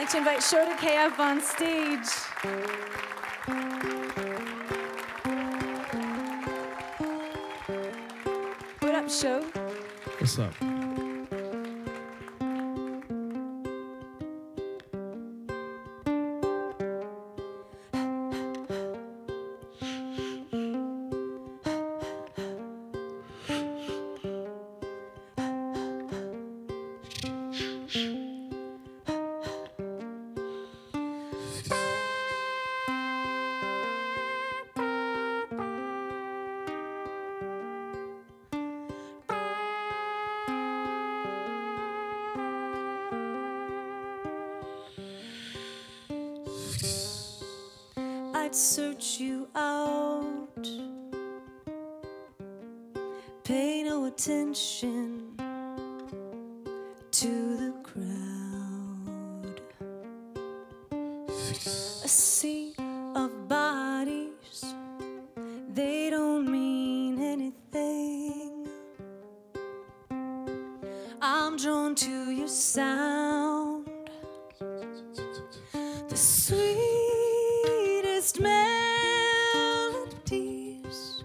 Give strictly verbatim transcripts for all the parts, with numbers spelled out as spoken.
like to invite Shodekeh up on stage. What up, Sho? What's up? I'd search you out, pay no attention to the crowd. A sea of bodies, they don't mean anything. I'm drawn to your sound, the sweetest melodies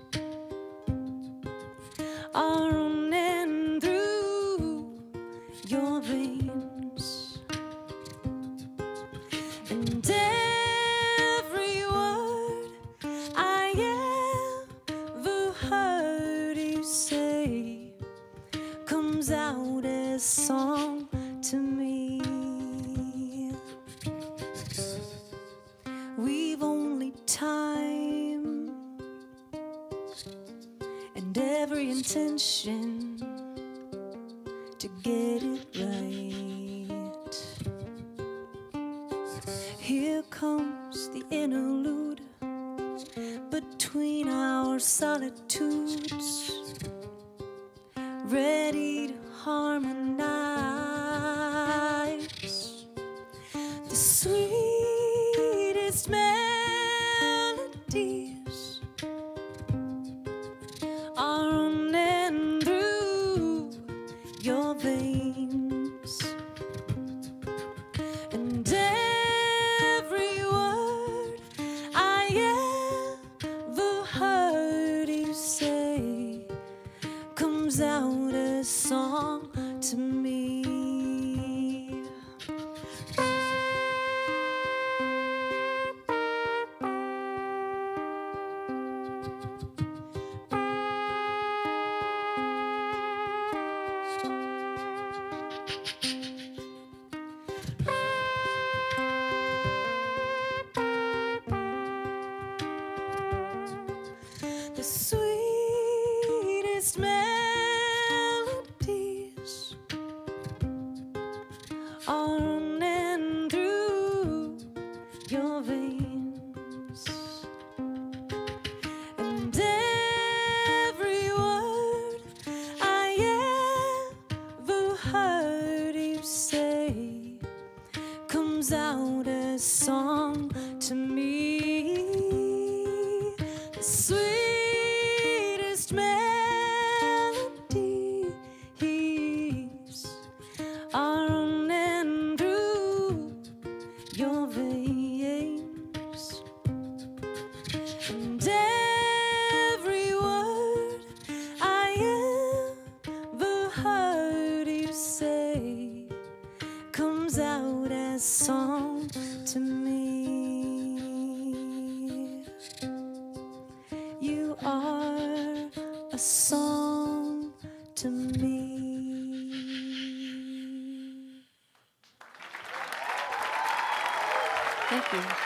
are running through your veins, and every word I ever heard you say comes out as song to me. We've only time and every intention to get it right. Here comes the interlude between our solitudes, ready to harmonize. The sweetest melodies are running through your veins, and every word I ever heard you say comes out as song to me. The sweetest melodies are running through your veins, and every word I ever heard you say comes out as song to me. The sweetest melodies are running through your veins, and every word I ever heard you say comes out as song to me. You are a song to me. Thank you.